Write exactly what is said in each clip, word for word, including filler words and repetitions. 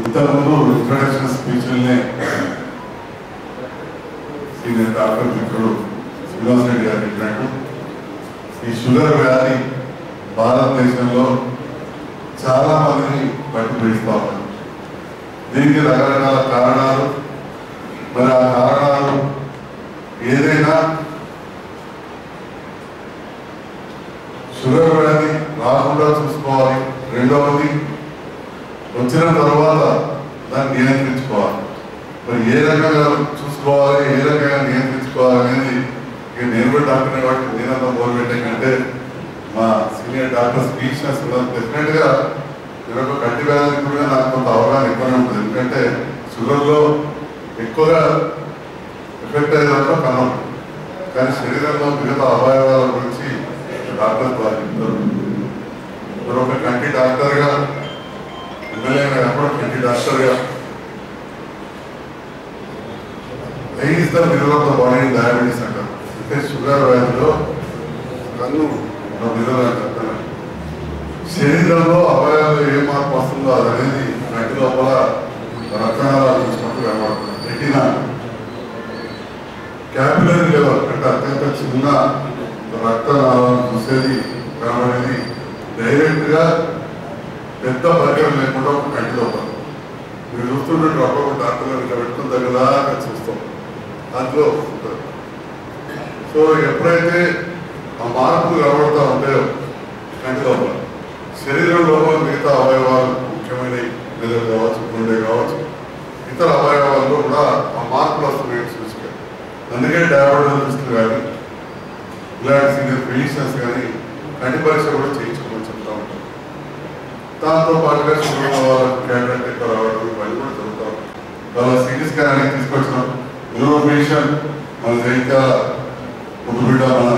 ఇంతకుముందు introduction స్పీచ్లనే senior doctor మిత్రుడు శ్రీనివాస్ రెడ్డి గారు చెప్పినట్టు ఈ షుగర్ వ్యాధి భారతదేశంలో చాలా మందిని పట్టి పీడిస్తూ ఉన్నారు. దీనికి రకరకాల కారణాలు. మరి ఆ కారణాలు ఏదైనా షుగర్ వ్యాధి రాకుండా చూసుకోవాలి. రెండవది వచ్చిన తర్వాత దాన్ని నియంత్రించుకోవాలి. మరి ఏ రకంగా చూసుకోవాలి, ఏ రకంగా నియంత్రించుకోవాలి అనేది ఇక నేను కూడా డాక్టర్ కాబట్టి నేనంతా మొదలుపెట్టే కంటే మా సీనియర్ డాక్టర్ స్పీచ్నెస్ కూడా డెఫినెట్గా నేను ఒక కంటి వ్యాధి కూడా నాకు కొంత అవగాహన ఎక్కువనే ఉంటుంది. ఎందుకంటే షుగర్లో ఎక్కువగా ఎఫెక్ట్ అయ్యేదాంట్లో కన్నం, కానీ శరీరంలో మిగతా అవయవాల గురించి డాక్టర్ చెప్తారు. మరి ఒక కంటి డాక్టర్గా ఎమ్మెల్యే కాకుండా కంటి డాక్టర్గా is the mirror of the body diabetes అంటారు. అంటే షుగర్ వ్యాధిలో కన్ను మిర్రర్ అంటారు. శరీరంలో అవయవాలు ఏ మార్పు వస్తుందో అది అనేది కంటి లోపల రక్తనాళాలు చూసినప్పుడు కనబడుతుంది. రెటీనా క్యాపిలరీ లెవెల్ అంటే అత్యంత చిన్న రక్తనాళాలను చూసేది కనబడేది డైరెక్ట్గా పెద్ద పరికరం లేకుండా ఒక కంటి లోపల మీరు చూస్తుంటే ఒక్కొక్క డాక్టర్లు ఇట్లా పెట్టుకున్న దగ్గరదాకా చూస్తాం దాంట్లో ఉంటుంది. సో ఎప్పుడైతే ఆ మార్పులు కనబడుతూ ఉంటాయో కంటి లోపల శరీరం లోపల మిగతా అవయవాలు ముఖ్యమైన మెదడు కావచ్చు, గుండె కావచ్చు, ఇతర అవయవాల్లో కూడా ఆ మార్పులు వస్తున్నాయని చూసుకోవాలి. అందుకే డయాబెటాలజిస్టులు కానీ ఇలాంటి సీనియర్ ఫిజిషియన్స్ కానీ కంటి పరీక్ష కూడా చేయించుకోమని చెప్తా ఉంటారు. దాంతో పాటుగా షుగర్ వాళ్ళకి క్యాటరాక్ట్ ఎక్కువ రావడం ఇవన్నీ కూడా జరుగుతూ ఉంటాయి. వాళ్ళ సిటీ స్కాన్ అనేది తీసుకొచ్చినాం. న్యూరోపేషన్ మన జైత్యాల ముద్దుబిడ్డ మన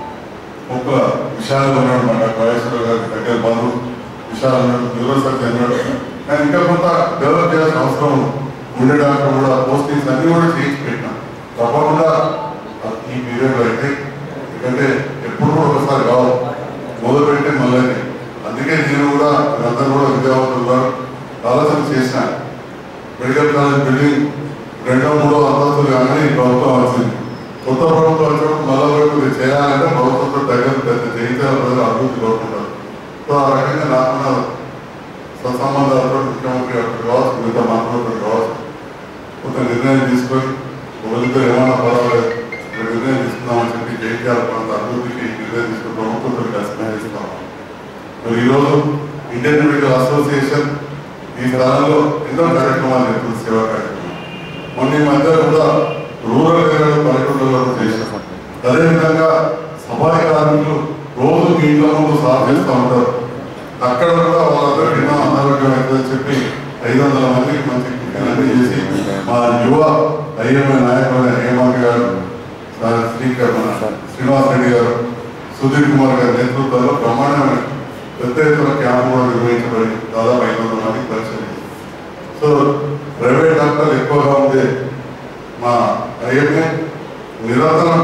ముక్క విశాలు ఉన్నాడు, మన వయసులో గారి దగ్గర బంధువు విశాలు ఉన్నాడు, న్యూరో సర్జన్ అన్నాడు. కానీ ఇంకా కొంత డెవలప్ చేయాల్సిన అవసరం ఉండే డాక్టర్ కూడా పోస్టింగ్స్ అన్నీ కూడా చేయించి పెట్టినాం. తప్పకుండా ఈ పీరియడ్లో అయితే ఎందుకంటే ఎప్పుడు కూడా ఒకసారి కావు మొదలు పెట్టి మళ్ళీ. అందుకే నేను కూడా అందరూ కూడా విద్యావంతులు ఆలోచన చేసిన మెడికల్ కాలేజ్ బిల్డింగ్ రెండో మూడో అంతస్తులు కానీ ప్రభుత్వం వచ్చింది. కొత్త ప్రభుత్వం వచ్చినప్పుడు మళ్ళీ వైపు చేయాలంటే ప్రభుత్వంతో దగ్గర పెద్ద జయించాల ప్రజలు అభివృద్ధి కోరుకుంటారు. సో ఆ రకంగా నాకున్న సత్సంబంధాలతో ముఖ్యమంత్రి అక్కడ కావచ్చు, మిగతా మంత్రులతో కావచ్చు కొంత నిర్ణయం తీసుకొని ఒకరిద్దరు ఏమైనా పర్వాలేదు నిర్ణయం తీసుకుందామని చెప్పి జయించాల ప్రాంత అభివృద్ధికి నిర్ణయం తీసుకుని ప్రభుత్వంతో కలిసి పనిచేస్తున్నాం. మరి ఈరోజు ఇండియన్ మెడికల్ అసోసియేషన్ ఈ స్థానంలో ఎన్నో కార్యక్రమాలు జరుగుతుంది, సేవా కార్యక్రమాలు. మొన్న ఈ మధ్య కూడా రూరల్ ఏరియాలో పల్లెటూళ్ళలో చేశాం. అదేవిధంగా సఫాయి కార్మికులు రోజు మీ ఇంట్లో ముందు సాగు చేస్తూ ఉంటారు. అక్కడ కూడా వాళ్ళందరికీ ఎన్నో అనారోగ్యం అవుతుందని చెప్పి ఐదు వందల మందికి మంచి అన్ని చేసి మా యువ ఐఎంఐ నాయకులైన హేమంత్ గారు, శ్రీకర్ మన శ్రీనివాస్ రెడ్డి గారు, సుధీర్ కుమార్ గారి నేతృత్వంలో బ్రహ్మాండమైన పెద్ద ఎత్తున క్యాంపు కూడా నిర్వహించబడి దాదాపు ఐదు వందల మందికి పరిచయం. సో ప్రైవేట్ డాక్టర్లు ఎక్కువగా ఉండే మా ఐఎంఏ నిరంతరం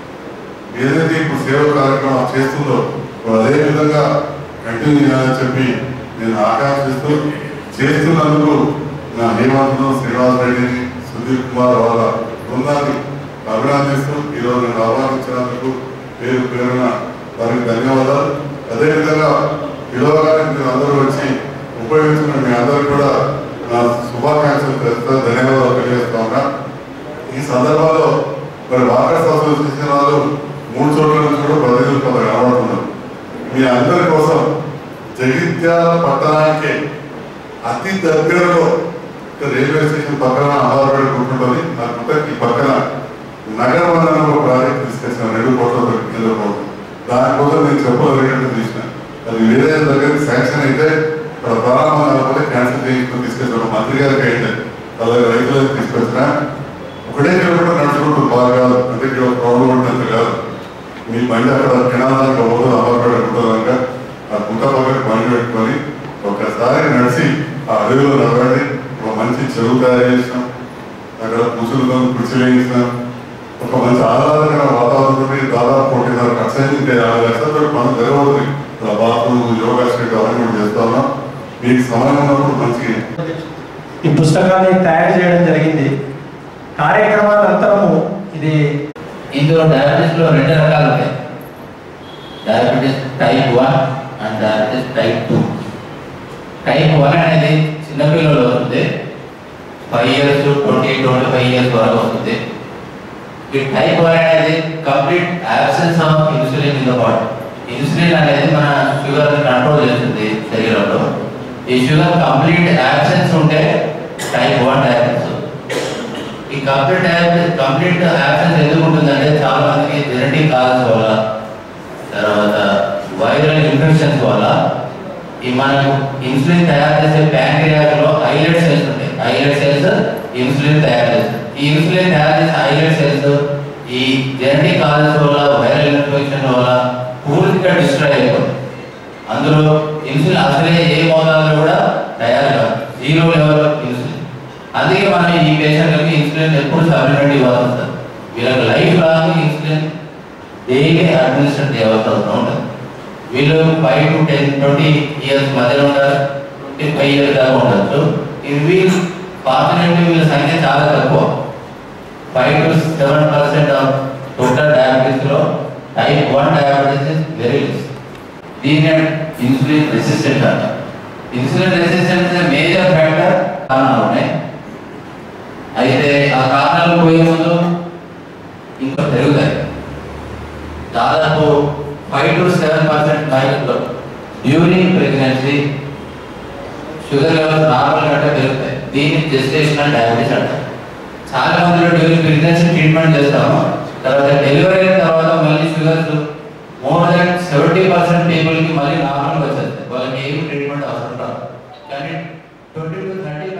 ఏదైతే ఇప్పుడు సేవ కార్యక్రమం చేస్తుందో అదేవిధంగా కంటిన్యూ చేయాలని చెప్పి నేను ఆకాంక్షిస్తూ చేస్తున్నందుకు నా హేమంత్ను, శ్రీనివాస్ రెడ్డిని, సుధీర్ కుమార్ వాళ్ళ బృందాన్ని అభినందిస్తూ ఈరోజు నేను ఆహ్వానించినందుకు పేరు పేరున వారికి ధన్యవాదాలు. అదేవిధంగా పిలవగానే మీరు అందరూ వచ్చి ఉపయోగించుకున్న మీ అందరూ కూడా నా శుభాకాంక్షలు తెలుస్తా ధన్యవాదాలు తెలియజేస్తా ఉన్నా. ఈ సందర్భంలో మరి వాకర్స్ అసోసియేషన్ వాళ్ళు మూడు చోట్ల నుంచి కూడా ప్రజలు కొంత కనబడుతున్నారు. మీ అందరి కోసం జగిత్యాల పట్టణానికి అతి దగ్గరలో రైల్వే స్టేషన్ పక్కన ఆధారపడి కూర్చుంటుంది. ఆ ఈ పక్కన నగర వనరుల ఒక ప్రాజెక్ట్ తీసుకొచ్చిన రెండు కోట్ల నిలబడుతుంది. దానికోసం నేను చెప్పగలిగినట్టు తీసిన అది వేరే దగ్గర శాంక్షన్ అయితే ఇక్కడ ప్రారంభం కాకపోతే క్యాన్సిల్ చేయించుకుని తీసుకొచ్చిన మంత్రి గారికి అయితే అలాగే రైతులకు తీసుకొచ్చిన ఒకటే కిలోమీటర్ నడుచుకుంటూ బాగా అంటే ఇక్కడ క్రౌడ్ ఉంటే కాదు. మీ బండి అక్కడ కినాదానికి పోదు ఆధారపడి ఉంటుందనక ఆ గుంట పక్కన బండి పెట్టుకొని ఒకసారి నడిచి ఆ అడవిలో నడవండి. ఒక మంచి చెరువు తయారు చేసినాం, అక్కడ ముసులు కుర్చీలు వేయించినాం. ఒక మంచి ఆహ్లాదకర వాతావరణం దాదాపు కోటిన్నర ఖర్చు అయింది. యాభై లక్షలతో మనం జరగబోతుంది. బాత్రూమ్, యోగా స్ట్రీట్ అవన్నీ కూడా చేస్తా ఉన్నాం. మీకు సమయం ఉన్నప్పుడు మంచి ఈ పుస్తకాన్ని తయారు చేయడం జరిగింది. కార్యక్రమాల అంతరము ఇది ఇందులో డయాబెటీస్లో రెండు రకాలు ఉంటాయి. Diabetes type one and diabetes type two. Type one అనేది చిన్నపిల్లలు వస్తుంది, five years twenty twenty five years వరకు వస్తుంది. ఈ టైప్ వన్ అనేది complete absence of insulin in the body. Insulin అనేది మన షుగర్ని కంట్రోల్ చేస్తుంది శరీరంలో. ఈ షుగర్ కంప్లీట్ యాబ్సెన్స్ ఉంటే టైప్ వన్ డయాబెటీస్. ఈ కంప్లీట్ డయాబెటీస్ కంప్లీట్ యాబ్సెన్స్ ఎందుకు ఉంటుందంటే చాలా మందికి జెనెటిక్ కాజెస్ వల్ల, తర్వాత వైరల్ ఇన్ఫెక్షన్స్ వల్ల ఈ మనకు ఇన్సులిన్ తయారు చేసే ప్యాంక్రియాస్లో ఐలెట్ సెల్స్ ఉంటాయి. ఐలెట్ సెల్స్ ఇన్సులిన్ తయారు చేస్తాయి. ఈ ఇన్సులిన్ తయారు చేసే ఐలెట్ సెల్స్ ఈ జెనెటిక్ కాజెస్ వల్ల, వైరల్ ఇన్ఫెక్షన్ వల్ల పూర్తిగా డిస్ట్రాయ్ అయిపోతుంది. అందులో ఇన్సులిన్ అసలే ఏ మోతాదులో కూడా తయారు కాదు, జీరో లెవెల్ ఇన్సులిన్. అందుకే మనం ఈ పేషెంట్లకి ఇన్సులిన్ ఎప్పుడు సప్లిమెంట్ ఇవ్వాల్సి వస్తుంది. వీళ్ళకి life long insulin daily administrate చేయవలసి అవసరం ఉంటుంది. వీళ్ళు five to ten twenty years మధ్యలో ఉంటారు, ట్వంటీ ఫైవ్ ఇయర్స్ దాకా ఉండొచ్చు. ఇవి ఫార్చునేట్లీ వీళ్ళ సంఖ్య చాలా తక్కువ. Five to seven percent of total డయాబెటీస్లో type one diabetes is very less. దీన్ని ఇన్సులిన్ రెసిస్టెంట్ అంటారు. ఇన్సులిన్ రెసిస్టెన్స్ మేజర్ ఫ్యాక్టర్ కారణాలు ఉన్నాయి. అయితే ఆ కారణాలు పోయే ముందు ఇంకా పెరుగుతాయి. దాదాపు ఫైవ్ టు సెవెన్ పర్సెంట్ మహిళల్లో during pregnancy sugar levels normal కంటే పెరుగుతాయి. దీన్ని జెస్టేషనల్ డయాబెటీస్ అంటారు. చాలా మందిలో డ్యూరింగ్ ప్రెగ్నెన్సీ ట్రీట్మెంట్ చేస్తాము, తర్వాత డెలివరీ అయిన తర్వాత మళ్ళీ sugars more than seventy percent పీపుల్కి మళ్ళీ నార్మల్గా వచ్చేస్తాయి. వాళ్ళకి ఏమి ట్రీట్మెంట్ అవసరం రాదు. కానీ ట్వంటీ టు థర్టీ